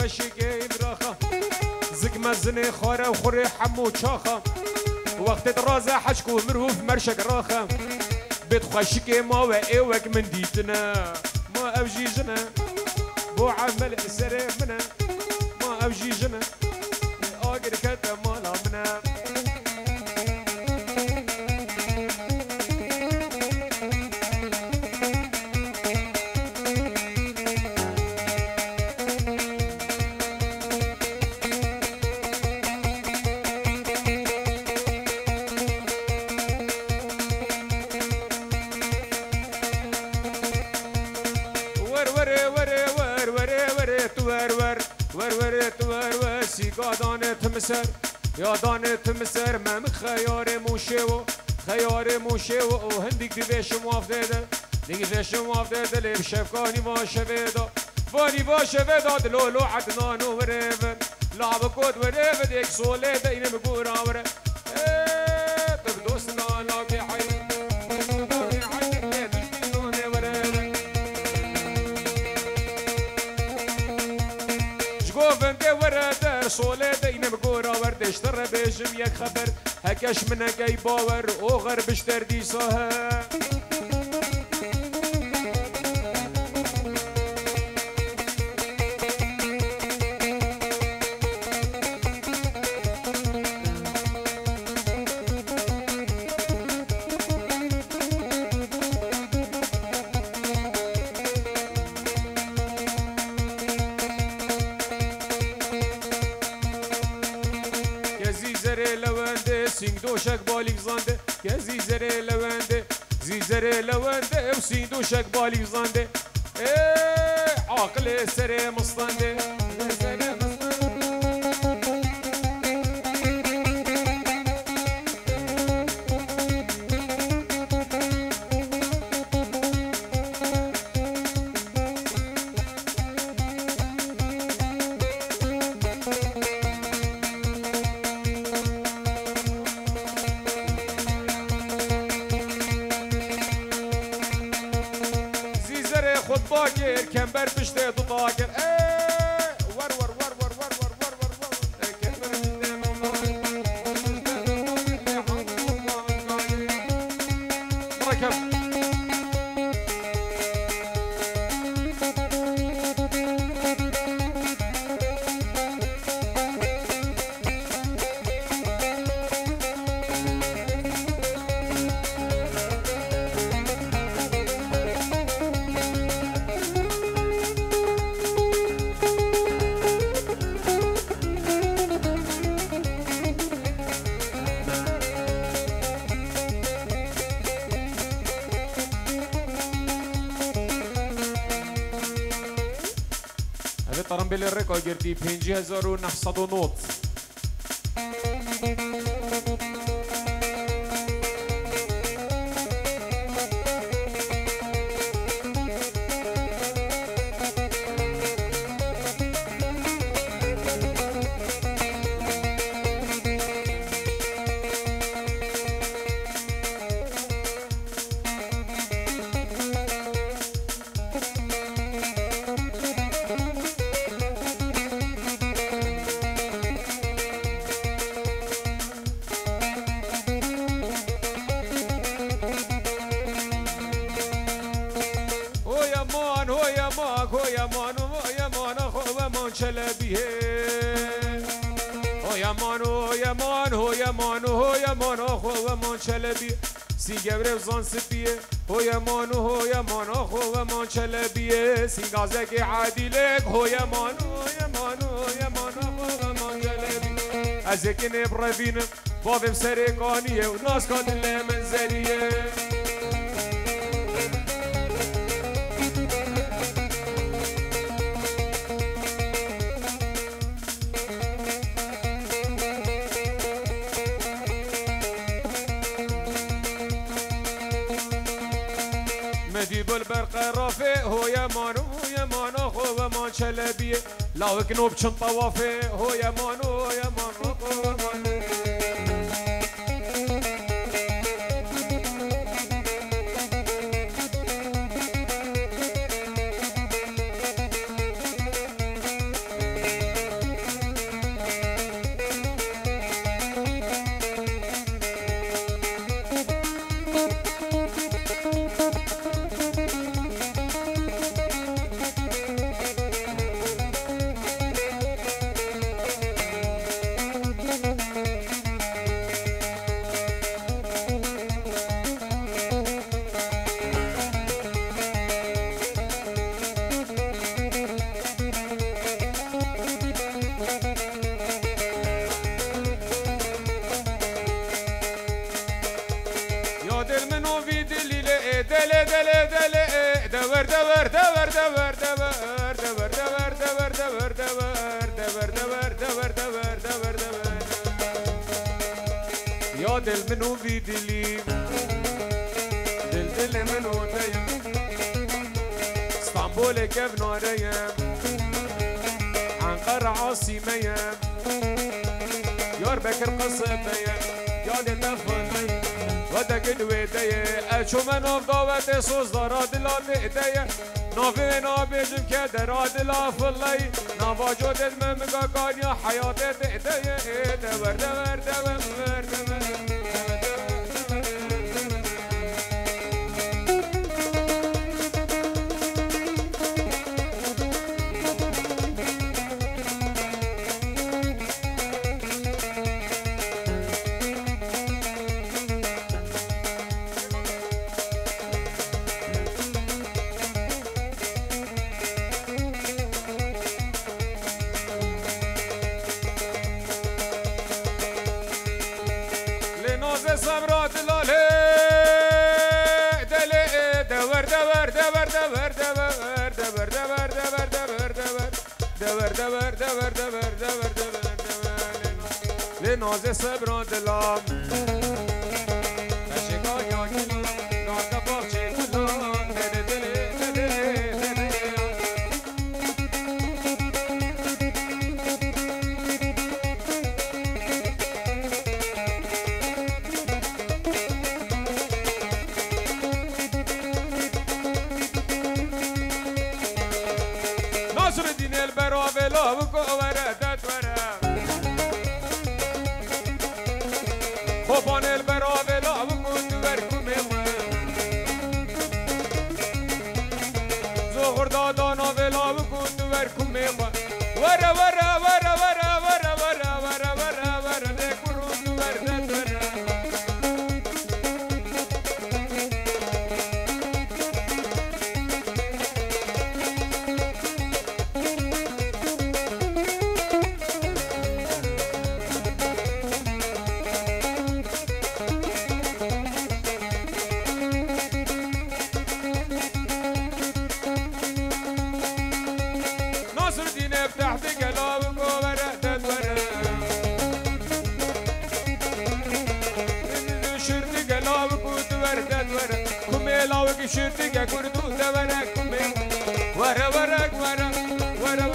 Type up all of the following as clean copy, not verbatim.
خشکی براخه زگ مزنه خاره و خوری حمو چاخه وقت دراز حشکو مروف مرشک راخه بيت خشكي ما وإيوك من ديتنا ما أوجيجنا بو عمل سري منا ما أوجيجنا آقر كتا مالا منا تمسر يا دانه تمسر ما من خيار موشيو خيار موشيو وهندك دي بيش موافده دي بيش موافده لي بشفكاني ما شفيدا فاني ما شفيدا دلو لو عدنان وريفن لعب كود وريفن ديك سولي دين مقورا ور طب دوستنا لاقي حي سوله دینم گورا وردشتر بیشم یک خبر هکش منگی باور او غربشتر دیساه دوشك بالي زانده يا زيزري لونده زيزري لونده وسين دوشك بالي زانده ايه عقل سري مصطنده كمبر بشتي ضاكر ور ور ور ور ور ور ور ور ور مركب طرنبيل الريكورد گردی 5900 نوت سیگبر زان سپیه هوی مانو خو و مان چلبیه سینگازک عادیلک هوی مانو خو و مان چلبیه از یکی نبربینم بابم سرکانیه و ناس کادل منزلیه هو يا مانو خو و مان چلبیه لاوک نوب چون طوافه هو يا مانو خو و مان يا دل منو في دلي دل دل دل دور دور دور دور دور دور دور دور دور دور دور دور دور دور دور دور يا دل منو في دلي دل دل منو دايم اسطنبول كيف ناريم أنقرة عاصمية يار بكر قصبية يا دل تفضي ودا قدوة دايه أشو من أفضاوة سوز داراد لا تهديه نافي نابجم كدراد لا فلي نواجو دل ممقا قانيا حياة تهديه دور دور دور دور صبرات لاله دل دور دور دور دور دور دور دور دور دور دور دور دور دور دور دور لناز صبرات لام اشکا یاکی ناکا باچه کلان دل دل دل ناصر الدين البراوي لا وكورة تتورة خوبان البراوي لا وكنت وركم زهر دادانا ولا وكنت وركم ورا ورا ورا ورا ورا ورا ورا ورا ورا دكرون ورا تتورة ناصر الدين فتحت قلابك وورقت تورق شرت قلابك وتورقت ورق كميلاوك شرت كردو تورق كميل ورق ورق ورق ورق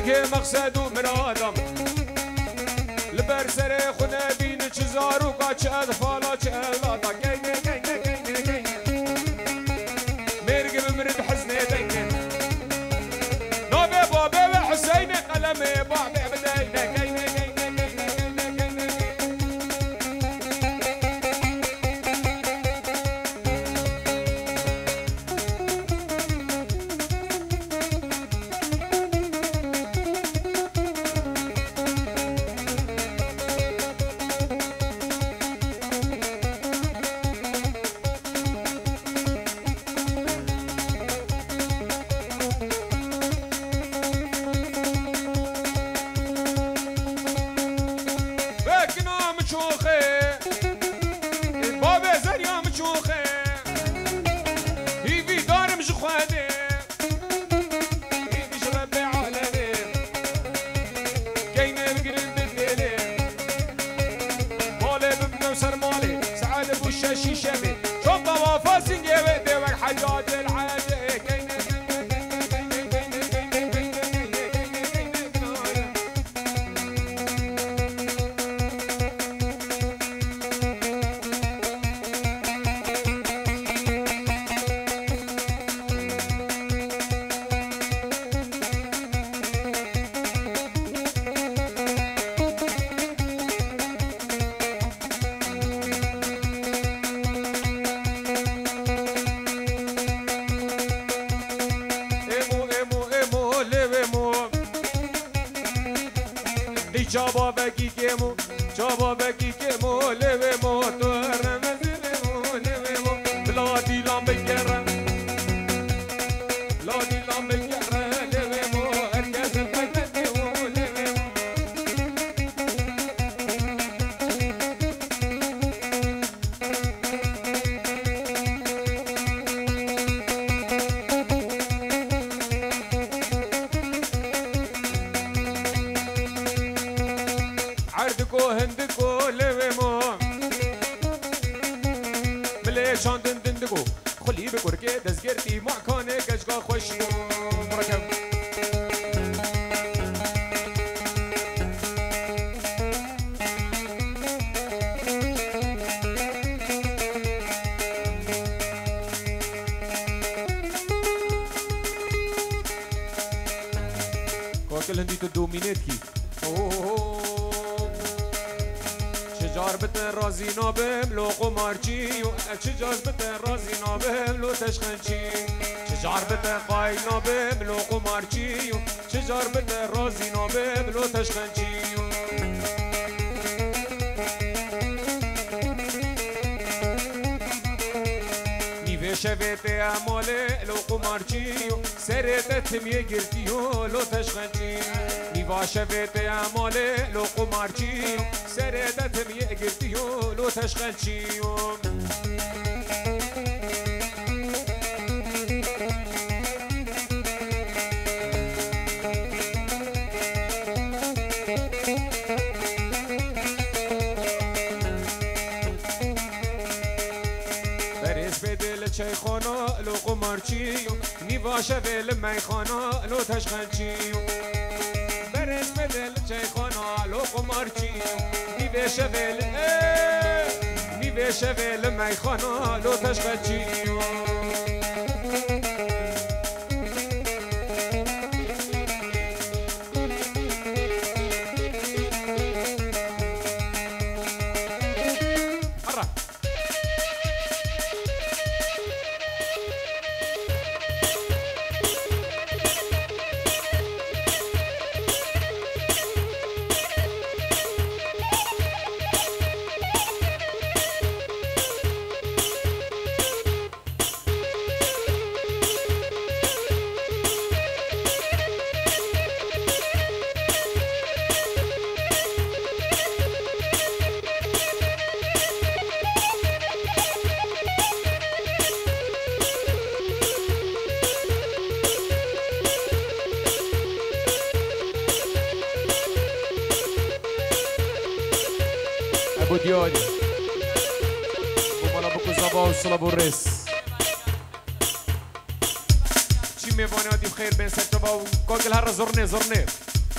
که مقصد و مرادم لبر سر خونه بین چه زاروکا چه اطفالا چه اولادا گینه گینه گینه گینه مرگ بمرد حزنه دینه نابه بابه و حسین قلمه بابه بدینه گینه گینه گینه Chaba beki kemo, chaba beki kemo, leve mo, to ramazile mo, leve mo. Ladi lambe kera, ladi lambe kera, leve mo. Herkes paytete mo, leve mo. عردكو هندكو لويمو ملي شاندن دندكو خلي بكوركي دزگرتي معكاني كشكا خوشكو مركب كوكل هندي تدومينيتكي چجار بتن رازی نابم لو قمارچی چجار بتن رازی نابم لو تشخنچی چجار بتن قای نابم لو قمارچی چجار بتن رازی نابم لو تشخنچی نیوه شویت اماله لو قمارچی سرت تمیه گرتیو لو تشخنچی نیوه شویت اماله لو قمارچی سردتم يقرتيو لو تشغلشيو بريس بدل شيخانا لو قمارشيو نيفاشا بالميخانا لو تشغلشيو بريس بدل شيخانا لو قمارشيو نیوه شویل میخانا لو تشغلچیو ابو ديالي ومالا بكو زبا وصلا بوريس چی میواناتی بخیر بین سرتبا و کاکل هر زرنه زرنه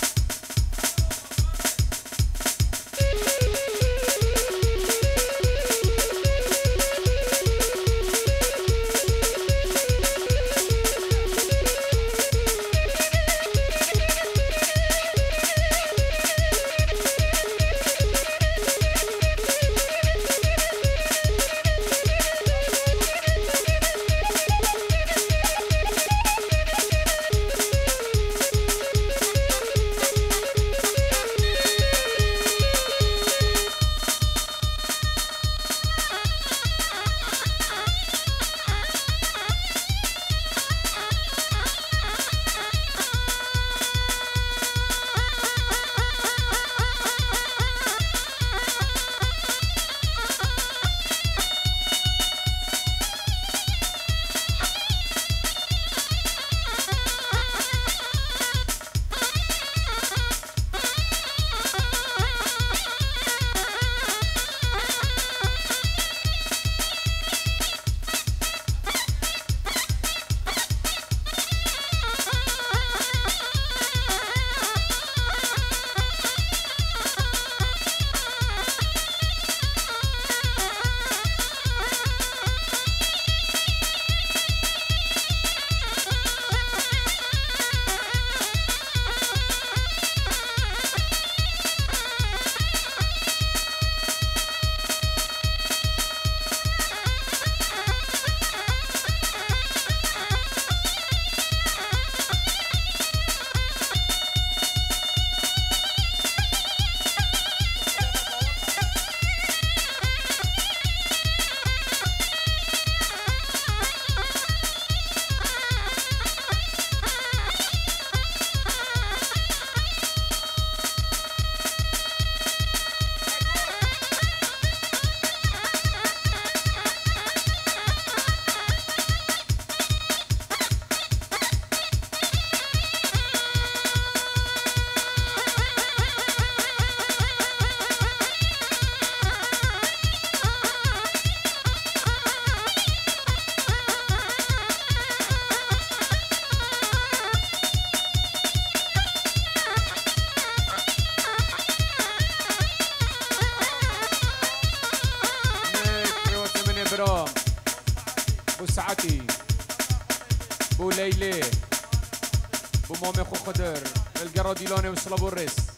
بو ساعتي بو ليلي بو مامي خو خضر القراديلاني وصلابو الرس